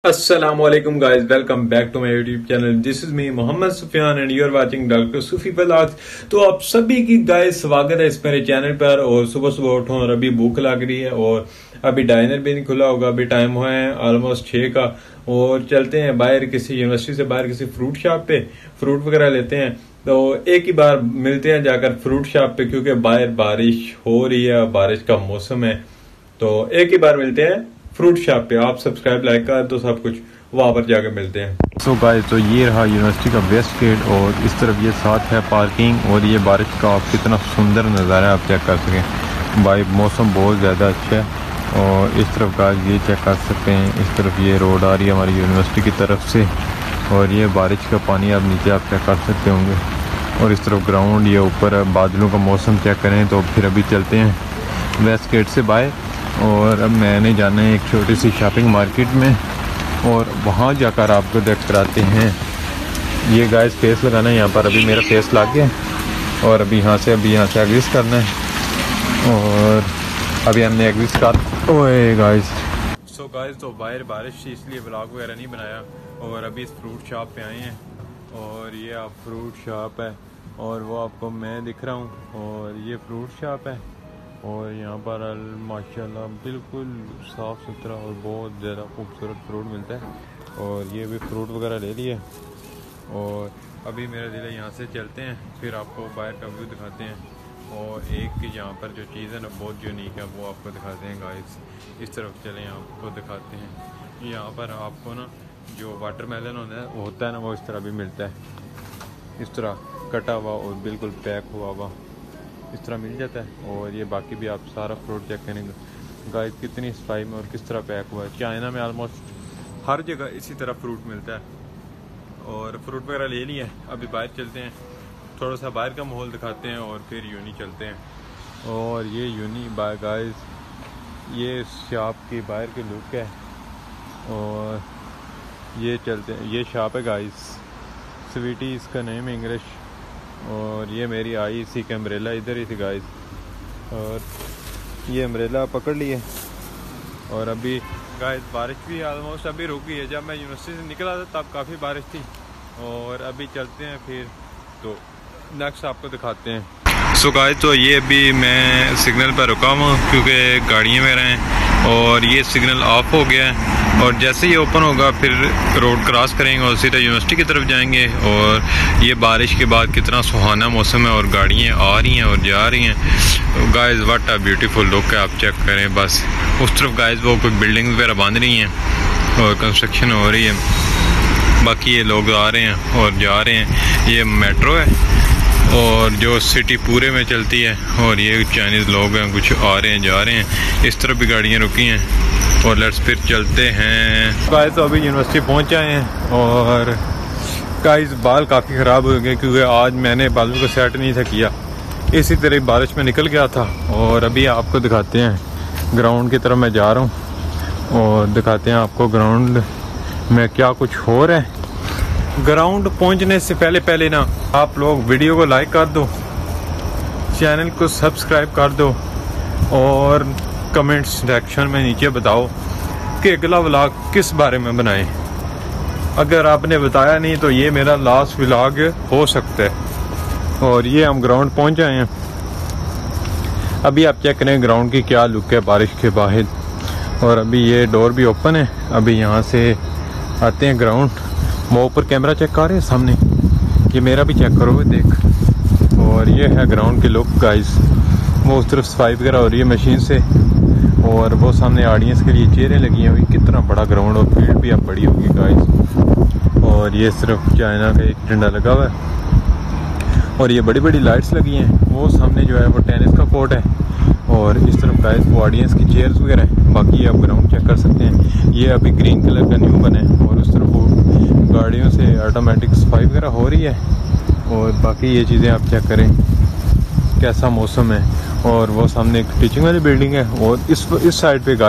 Assalamualaikum guys, welcome back to my YouTube channel. This is me Mohammed Sufyan and you are watching Dr. Sufi Vlogs। तो आप सभी की guys स्वागत है इस मेरे चैनल पर। और सुबह सुबह उठो और अभी भूख लग रही है और अभी डाइनर भी नहीं खुला होगा। अभी टाइम हुआ है ऑलमोस्ट 6 का और चलते हैं बाहर किसी यूनिवर्सिटी से बाहर किसी फ्रूट शॉप पे फ्रूट वगैरह लेते हैं। तो एक ही बार मिलते हैं जाकर फ्रूट शॉप पे, क्योंकि बाहर बारिश हो रही है, बारिश का मौसम है। तो एक ही बार मिलते हैं फ्रूट शॉप पे। आप सब्सक्राइब लाइक कर तो सब कुछ वहां पर जाकर मिलते हैं। सो गाइस, तो ये रहा यूनिवर्सिटी का वेस्ट गेट और इस तरफ ये साथ है पार्किंग और ये बारिश का आप कितना सुंदर नज़ारा आप चेक कर सकें। भाई मौसम बहुत ज़्यादा अच्छा है और इस तरफ गाइस ये चेक कर सकते हैं। इस तरफ ये रोड आ रही है हमारी यूनिवर्सिटी की तरफ से और ये बारिश का पानी आप नीचे आप चेक कर सकते होंगे। और इस तरफ ग्राउंड, ये ऊपर बादलों का मौसम चेक करें। तो फिर अभी चलते हैं वेस्ट गेट से बाहर और अब मैंने जाना है एक छोटी सी शॉपिंग मार्केट में और वहाँ जाकर आपको देख कराते हैं। ये गाइस फेस लगाना है यहाँ पर। अभी मेरा फेस लग गया और अभी यहाँ से एग्जिस्ट करना है और अभी हमने एग्जिस्ट कर ओए गाइस। सो गाइस, तो बाहर बारिश थी इसलिए व्लॉग वगैरह नहीं बनाया और अभी इस फ्रूट शॉप पे आए हैं और ये आप फ्रूट शॉप है और वो आपको मैं दिख रहा हूँ और ये फ्रूट शॉप है। और यहाँ पर माशाल्लाह बिल्कुल साफ़ सुथरा और बहुत ज़्यादा खूबसूरत फ्रूट मिलता है। और ये भी फ्रूट वगैरह ले लिए और अभी मेरा दिल है यहाँ से चलते हैं, फिर आपको बाहर का व्यू दिखाते हैं। और एक यहाँ पर जो चीज़ है ना बहुत यूनिक है वो आपको दिखाते हैं गाइस। इस तरफ चलें, आपको दिखाते हैं। यहाँ पर आपको ना जो वाटरमेलन होता है ना वो इस तरह भी मिलता है, इस तरह कटा हुआ और बिल्कुल पैक हुआ इस तरह मिल जाता है। और ये बाकी भी आप सारा फ्रूट चेक करेंगे गाइस कितनी सफाई में और किस तरह पैक हुआ है। चाइना में ऑलमोस्ट हर जगह इसी तरह फ्रूट मिलता है। और फ्रूट वगैरह ले लिया, अभी बाहर चलते हैं, थोड़ा सा बाहर का माहौल दिखाते हैं और फिर यूनी चलते हैं। और ये यूनी बाय गाइस, ये शॉप की बाहर की लुक है और ये चलते हैं। ये शॉप है गाइस, स्वीटी इसका नेम है इंग्लिश। और ये मेरी आई इसी का अम्ब्रेला इधर ही थी गाइस और ये अम्ब्रेला पकड़ लिए। और अभी गाइस बारिश भी ऑलमोस्ट अभी रुक गई है। जब मैं यूनिवर्सिटी से निकला था तब काफ़ी बारिश थी और अभी चलते हैं फिर तो नेक्स्ट आपको दिखाते हैं। सो गाइस, तो ये अभी मैं सिग्नल पर रुका हूँ क्योंकि गाड़ियाँ में रहें और ये सिग्नल ऑफ हो गया है। और जैसे ही ओपन होगा फिर रोड क्रॉस करेंगे और सीधा यूनिवर्सिटी की तरफ जाएंगे। और ये बारिश के बाद कितना सुहाना मौसम है और गाड़ियाँ आ रही हैं और जा रही हैं। Guys what a beautiful look है, आप चेक करें बस। उस तरफ गाइस वो कोई बिल्डिंग वगैरह बन रही हैं और कंस्ट्रक्शन हो रही है। बाकी ये लोग आ रहे हैं और जा रहे हैं। ये मेट्रो है और जो सिटी पूरे में चलती है और ये चाइनीज़ लोग हैं, कुछ आ रहे हैं जा रहे हैं। इस तरफ भी गाड़ियाँ रुकी हैं और लेट्स फिर चलते हैं। गाइस तो अभी यूनिवर्सिटी पहुंच आए हैं और गाइस बाल काफ़ी ख़राब हो गए क्योंकि आज मैंने बालों को सेट नहीं था किया, इसी तरह बारिश में निकल गया था। और अभी आपको दिखाते हैं ग्राउंड की तरफ मैं जा रहा हूं और दिखाते हैं आपको ग्राउंड में क्या कुछ हो रहा है। ग्राउंड पहुंचने से पहले ना आप लोग वीडियो को लाइक कर दो, चैनल को सब्सक्राइब कर दो और कमेंट सेक्शन में नीचे बताओ कि अगला व्लॉग किस बारे में बनाएं। अगर आपने बताया नहीं तो ये मेरा लास्ट व्लॉग हो सकता है। और ये हम ग्राउंड पहुंच आए हैं। अभी आप चेक करें ग्राउंड की क्या लुक है बारिश के बाहर। और अभी ये डोर भी ओपन है। अभी यहाँ से आते हैं ग्राउंड। वो ऊपर कैमरा चेक कर रहे हैं सामने, ये मेरा भी चेक करो देख। और ये है ग्राउंड की लुक गाइस। वो उस तरफ सफाई वगैरह हो रही है मशीन से और वो सामने ऑडियंस के लिए चेयरें लगी हुई। कितना बड़ा ग्राउंड और फील्ड भी अब बड़ी होगी गाइस। और ये सिर्फ चाइना का एक झंडा लगा हुआ है और ये बड़ी बड़ी लाइट्स लगी हैं। वो सामने जो है वो टेनिस का कोर्ट है और इस तरफ गाइस वो ऑडियंस की चेयर्स वगैरह हैं। बाकी आप ग्राउंड चेक कर सकते हैं। ये अभी ग्रीन कलर का न्यू बना है और उस तरफ वो गाड़ियों से ऑटोमेटिक सफाई वगैरह हो रही है। और बाकी ये चीज़ें आप चेक करें कैसा मौसम है। और वो सामने एक टीचिंग वाली बिल्डिंग है और इस साइड पे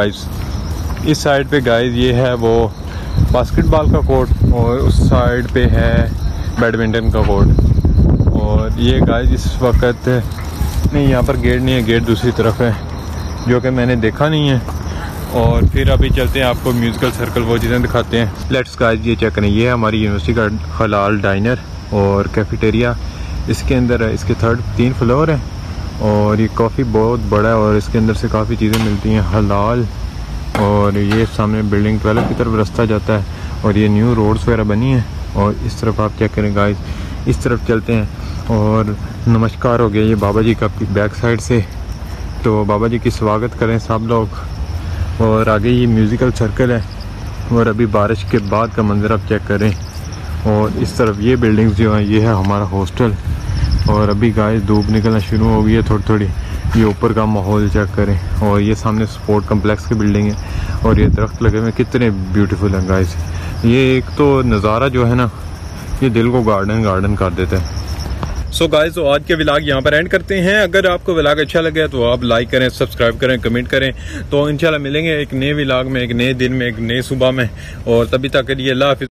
गाइस ये है वो बास्केटबॉल का कोर्ट और उस साइड पे है बैडमिंटन का कोर्ट। और ये गाइस इस वक्त नहीं, यहाँ पर गेट नहीं है, गेट दूसरी तरफ है जो कि मैंने देखा नहीं है। और फिर अभी चलते हैं, आपको म्यूजिकल सर्कल वो चीज़ें दिखाते हैं। लेट्स गाइस, ये चेक करें, ये है हमारी यूनिवर्सिटी का हलाल डाइनर और कैफेटेरिया। इसके अंदर इसके 3 फ्लोर है और ये काफ़ी बहुत बड़ा है और इसके अंदर से काफ़ी चीज़ें मिलती हैं हलाल। और ये सामने बिल्डिंग 12 की तरफ रास्ता जाता है और ये न्यू रोड्स वगैरह बनी हैं। और इस तरफ आप चेक करें गाइस, इस तरफ चलते हैं और नमस्कार हो गया ये बाबा जी का बैक साइड से, तो बाबा जी की स्वागत करें सब लोग। और आगे ये म्यूज़िकल सर्कल है और अभी बारिश के बाद का मंजर आप चेक करें। और इस तरफ ये बिल्डिंग्स जो हैं, ये है हमारा हॉस्टल। और अभी गाइस धूप निकलना शुरू हो गई है थोड़ी थोड़ी। ये ऊपर का माहौल चेक करें और ये सामने स्पोर्ट कम्प्लेक्स की बिल्डिंग है और ये दरख्त लगे हुए कितने ब्यूटीफुल हैं गाइस। ये एक तो नज़ारा जो है ना, ये दिल को गार्डन कर देता है। सो गाइस, तो आज के व्लॉग यहाँ पर एंड करते हैं। अगर आपको व्लॉग अच्छा लगे तो आप लाइक करें, सब्सक्राइब करें, कमेंट करें। तो इंशाल्लाह मिलेंगे एक नए व्लॉग में, एक नए दिन में, एक नए सुबह में। और तभी तक के लिए अल्लाह हाफिज़।